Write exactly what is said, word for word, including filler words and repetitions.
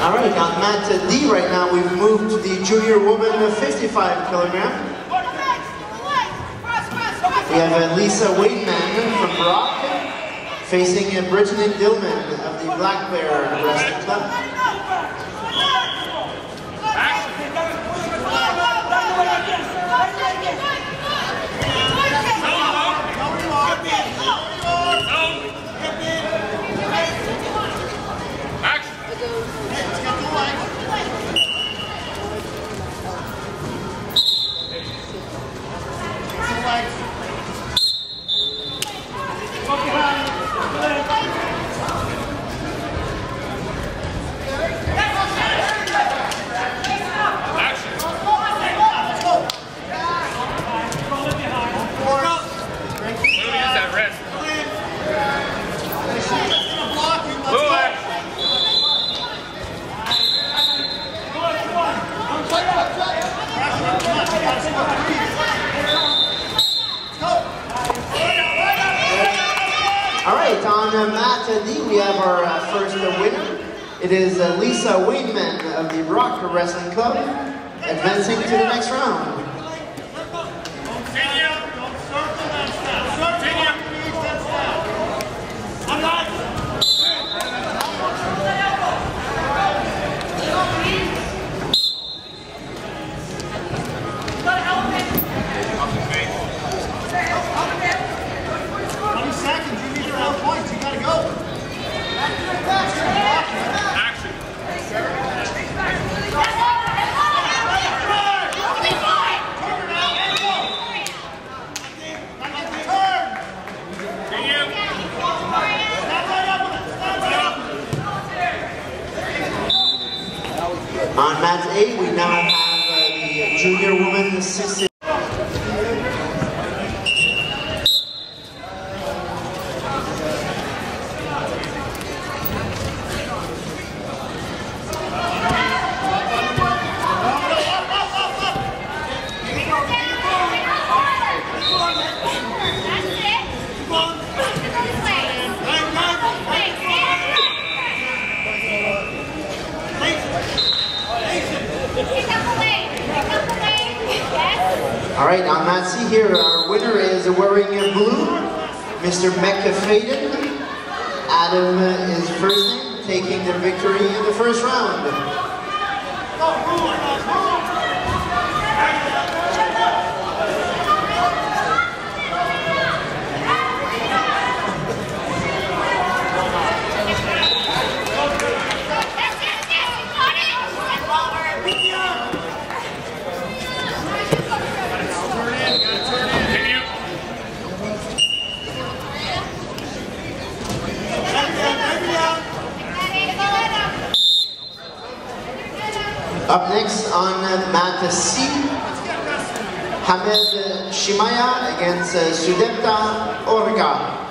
All right, on mat D right now, we've moved to the junior woman fifty-five kilogram. We have uh, Lisa Wademan from Brock facing uh, Brittany Dillman of the Black Bear Wrestling Club. All right, on uh, mat D, we have our uh, first uh, winner. It is uh, Lisa Wademan of the Brock Wrestling Club, advancing to the next round. On mat A, we now have uh, the junior woman sixty. All right, on mat C here, our winner is wearing blue, Mister Mecca Faden. Adam is first name, taking the victory in the first round. Up next on mat C, Hamed Shimaya against Sudepta Orga.